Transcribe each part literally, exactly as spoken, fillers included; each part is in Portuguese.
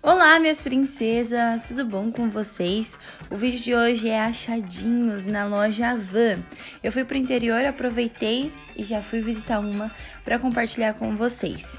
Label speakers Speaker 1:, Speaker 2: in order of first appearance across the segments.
Speaker 1: Olá, minhas princesas, tudo bom com vocês? O vídeo de hoje é achadinhos na loja Havan. Eu fui pro interior, aproveitei e já fui visitar uma para compartilhar com vocês.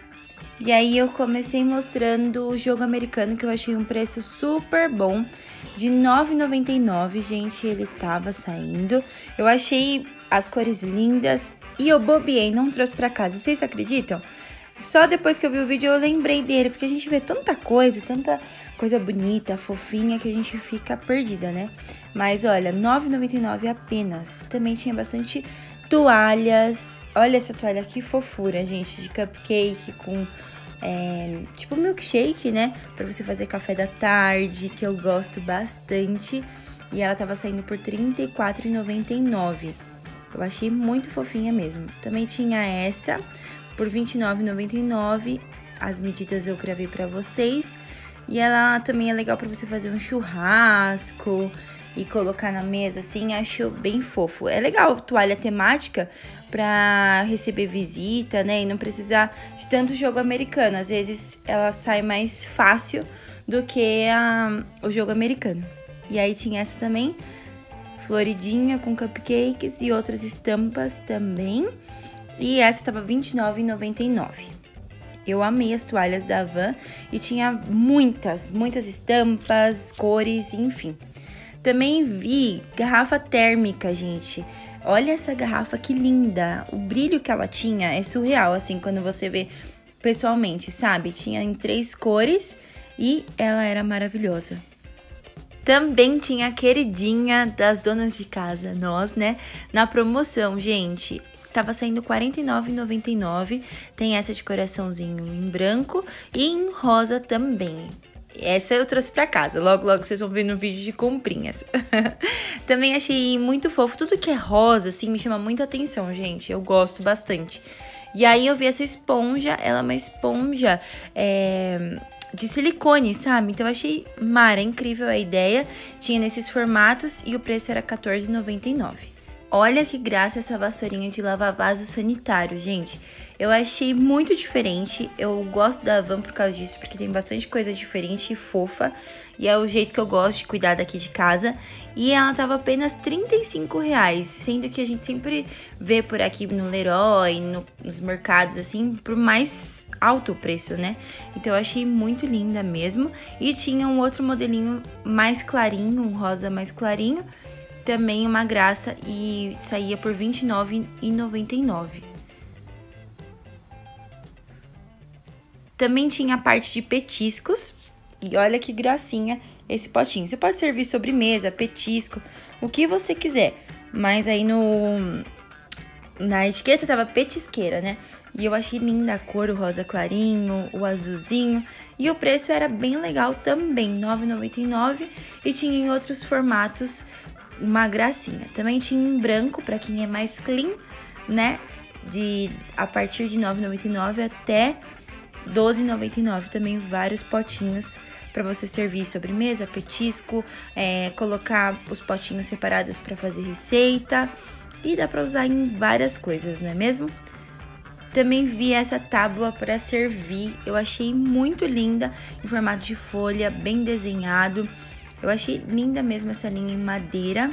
Speaker 1: E aí eu comecei mostrando o jogo americano, que eu achei um preço super bom, de nove reais e noventa e nove centavos, gente, ele tava saindo. Eu achei as cores lindas e eu bobeei, não trouxe pra casa, vocês acreditam? Só depois que eu vi o vídeo eu lembrei dele, porque a gente vê tanta coisa, tanta coisa bonita, fofinha, que a gente fica perdida, né? Mas olha, nove reais e noventa e nove centavos apenas. Também tinha bastante toalhas. Olha essa toalha, que fofura, gente, de cupcake com, é, tipo milkshake, né? Pra você fazer café da tarde, que eu gosto bastante. E ela tava saindo por trinta e quatro reais e noventa e nove centavos. Eu achei muito fofinha mesmo. Também tinha essa por vinte e nove reais e noventa e nove centavos, as medidas eu gravei pra vocês. E ela também é legal pra você fazer um churrasco e colocar na mesa, assim, acho bem fofo. É legal, toalha temática pra receber visita, né, e não precisar de tanto jogo americano. Às vezes ela sai mais fácil do que a, o jogo americano. E aí tinha essa também, floridinha com cupcakes e outras estampas também. E essa estava vinte e nove reais e noventa e nove centavos. Eu amei as toalhas da Havan e tinha muitas, muitas estampas, cores, enfim. Também vi garrafa térmica, gente. Olha essa garrafa, que linda. O brilho que ela tinha é surreal, assim, quando você vê pessoalmente, sabe? Tinha em três cores e ela era maravilhosa. Também tinha a queridinha das donas de casa, nós, né? Na promoção, gente. Tava saindo quarenta e nove reais e noventa e nove centavos, tem essa de coraçãozinho em branco e em rosa também. Essa eu trouxe pra casa, logo logo vocês vão ver no vídeo de comprinhas. Também achei muito fofo, tudo que é rosa, assim, me chama muita atenção, gente, eu gosto bastante. E aí eu vi essa esponja, ela é uma esponja é, de silicone, sabe? Então eu achei mara, incrível a ideia, tinha nesses formatos e o preço era quatorze reais e noventa e nove centavos. Olha que graça essa vassourinha de lavar vaso sanitário, gente. Eu achei muito diferente, eu gosto da Havan por causa disso, porque tem bastante coisa diferente e fofa. E é o jeito que eu gosto de cuidar daqui de casa. E ela tava apenas trinta e cinco reais, sendo que a gente sempre vê por aqui no Leroy, no, nos mercados, assim, por mais alto o preço, né? Então eu achei muito linda mesmo. E tinha um outro modelinho mais clarinho, um rosa mais clarinho. Também uma graça e saía por vinte e nove reais e noventa e nove centavos. Também tinha a parte de petiscos. E olha que gracinha esse potinho. Você pode servir sobremesa, petisco, o que você quiser. Mas aí no na etiqueta tava petisqueira, né? E eu achei linda a cor, o rosa clarinho, o azulzinho. E o preço era bem legal também, nove reais e noventa e nove centavos. E tinha em outros formatos uma gracinha. Também tinha em branco, pra quem é mais clean, né? De, a partir de nove reais e noventa e nove centavos até doze reais e noventa e nove centavos. Também vários potinhos pra você servir sobremesa, petisco, é, colocar os potinhos separados pra fazer receita. E dá pra usar em várias coisas, não é mesmo? Também vi essa tábua pra servir. Eu achei muito linda, em formato de folha, bem desenhado. Eu achei linda mesmo essa linha em madeira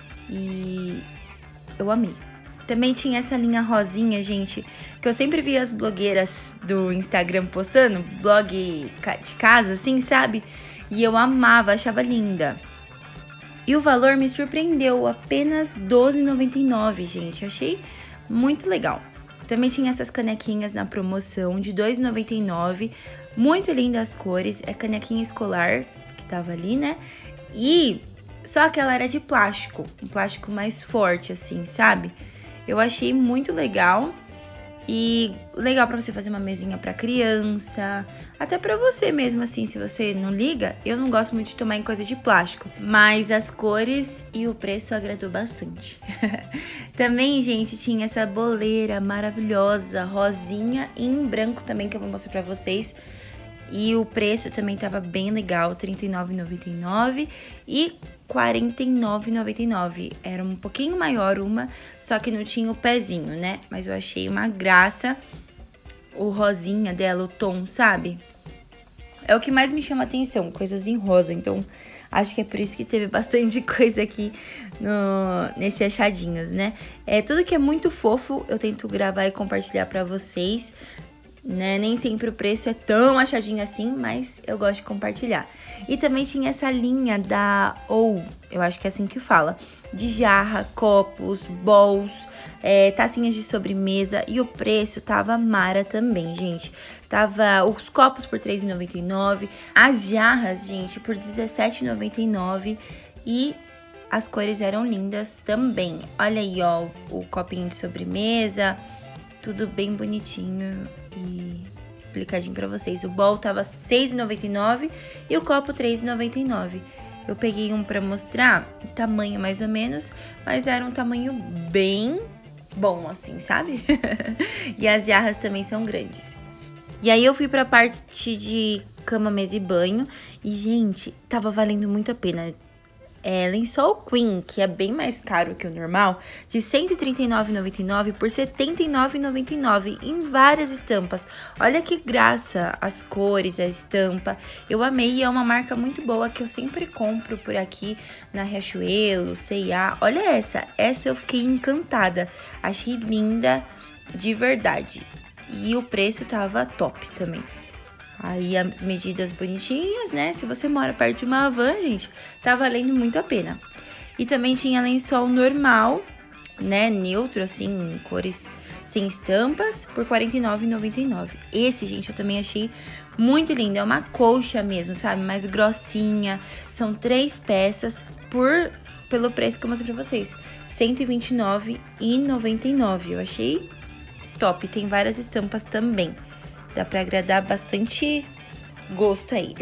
Speaker 1: e eu amei. Também tinha essa linha rosinha, gente, que eu sempre vi as blogueiras do Instagram postando, blog de casa, assim, sabe? E eu amava, achava linda. E o valor me surpreendeu, apenas doze reais e noventa e nove centavos, gente. Achei muito legal. Também tinha essas canequinhas na promoção de dois reais e noventa e nove centavos. Muito lindas as cores, é canequinha escolar que tava ali, né? E só que ela era de plástico, um plástico mais forte, assim, sabe? Eu achei muito legal e legal pra você fazer uma mesinha pra criança, até pra você mesmo, assim, se você não liga. Eu não gosto muito de tomar em coisa de plástico, mas as cores e o preço agradou bastante. Também, gente, tinha essa boleira maravilhosa, rosinha e em branco também, que eu vou mostrar pra vocês. E o preço também tava bem legal, trinta e nove reais e noventa e nove centavos e quarenta e nove reais e noventa e nove centavos. Era um pouquinho maior uma, só que não tinha o pezinho, né? Mas eu achei uma graça o rosinha dela, o tom, sabe? é o que mais me chama atenção, coisas em rosa. Então, acho que é por isso que teve bastante coisa aqui no, nesse achadinhos, né? É, tudo que é muito fofo, eu tento gravar e compartilhar pra vocês, né? Nem sempre o preço é tão achadinho assim, mas eu gosto de compartilhar. E também tinha essa linha da ou, eu acho que é assim que fala, de jarra, copos, bowls, é, tacinhas de sobremesa, e o preço tava mara também, gente. Tava os copos por três reais e noventa e nove centavos, as jarras, gente, por dezessete reais e noventa e nove centavos, e as cores eram lindas também. Olha aí, ó, o copinho de sobremesa, tudo bem bonitinho e explicadinho pra vocês. O bowl tava seis reais e noventa e nove centavos e o copo três reais e noventa e nove centavos. Eu peguei um pra mostrar, o tamanho mais ou menos, mas era um tamanho bem bom, assim, sabe? E as jarras também são grandes. E aí eu fui pra parte de cama, mesa e banho, e, gente, tava valendo muito a pena. É, lençol Queen, que é bem mais caro que o normal, de cento e trinta e nove reais e noventa e nove centavos por setenta e nove reais e noventa e nove centavos, em várias estampas. Olha que graça, as cores, a estampa. Eu amei, e é uma marca muito boa que eu sempre compro por aqui na Riachuelo, C e A. Olha essa, essa eu fiquei encantada. Achei linda de verdade. E o preço tava top também. Aí as medidas bonitinhas, né? Se você mora perto de uma van, gente, tá valendo muito a pena. E também tinha lençol normal, né? Neutro, assim, cores sem estampas, por quarenta e nove reais e noventa e nove centavos. Esse, gente, eu também achei muito lindo. É uma colcha mesmo, sabe? Mais grossinha. São três peças por... pelo preço que eu mostrei pra vocês. cento e vinte e nove reais e noventa e nove centavos. Eu achei top. Tem várias estampas também. Dá pra agradar bastante gosto aí.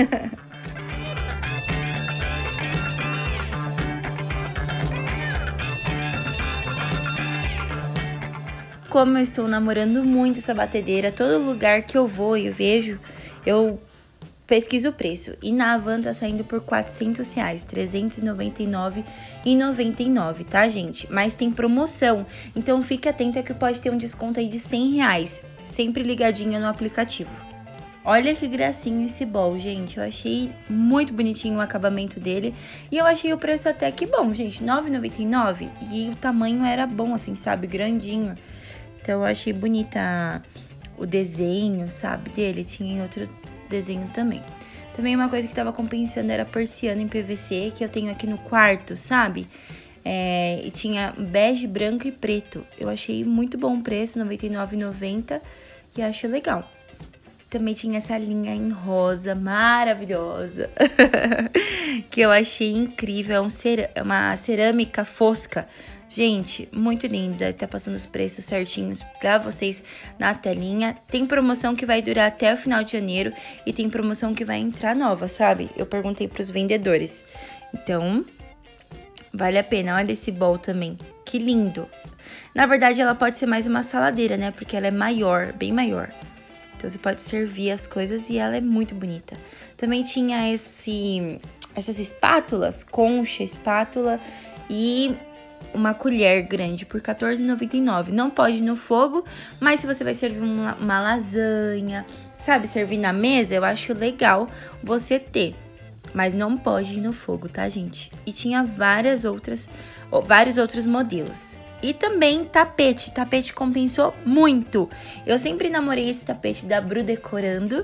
Speaker 1: Como eu estou namorando muito essa batedeira, todo lugar que eu vou e eu vejo, eu pesquiso o preço. E na Havan tá saindo por quatrocentos reais, trezentos e noventa e nove reais e noventa e nove centavos, tá, gente? Mas tem promoção, então fique atenta que pode ter um desconto aí de cem reais. Sempre ligadinha no aplicativo. Olha que gracinha esse bowl, gente. Eu achei muito bonitinho o acabamento dele. E eu achei o preço até que bom, gente. nove reais e noventa e nove centavos. E o tamanho era bom, assim, sabe? Grandinho. Então eu achei bonita o desenho, sabe? Dele. Tinha outro desenho também. Também uma coisa que tava compensando era a persiana em P V C, que eu tenho aqui no quarto, sabe? É, e tinha bege, branco e preto. Eu achei muito bom o preço, noventa e nove reais e noventa centavos, e acho legal. Também tinha essa linha em rosa maravilhosa, que eu achei incrível. É um cer- uma cerâmica fosca. Gente, muito linda. Tá passando os preços certinhos pra vocês na telinha. Tem promoção que vai durar até o final de janeiro e tem promoção que vai entrar nova, sabe? Eu perguntei pros vendedores. Então... vale a pena. Olha esse bowl também. Que lindo. Na verdade, ela pode ser mais uma saladeira, né? Porque ela é maior, bem maior. Então, você pode servir as coisas e ela é muito bonita. Também tinha esse, essas espátulas, concha, espátula e uma colher grande por quatorze reais e noventa e nove centavos. Não pode ir no fogo, mas se você vai servir uma, uma lasanha, sabe? Servir na mesa, eu acho legal você ter. Mas não pode ir no fogo, tá, gente? E tinha várias outras, vários outros modelos. E também tapete. Tapete compensou muito. Eu sempre namorei esse tapete da Bru Decorando.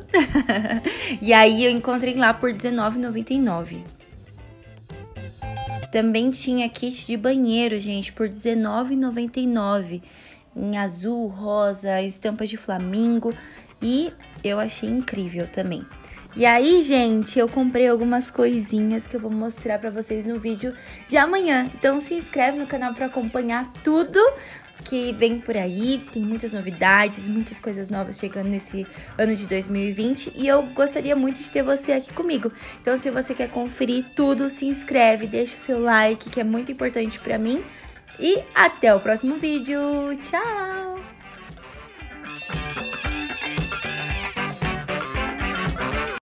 Speaker 1: E aí eu encontrei lá por dezenove reais e noventa e nove centavos. Também tinha kit de banheiro, gente, por dezenove reais e noventa e nove centavos. Em azul, rosa, estampa de flamingo. E eu achei incrível também. E aí, gente, eu comprei algumas coisinhas que eu vou mostrar pra vocês no vídeo de amanhã. Então se inscreve no canal pra acompanhar tudo que vem por aí. Tem muitas novidades, muitas coisas novas chegando nesse ano de dois mil e vinte. E eu gostaria muito de ter você aqui comigo. Então se você quer conferir tudo, se inscreve, deixa o seu like, que é muito importante pra mim. E até o próximo vídeo. Tchau!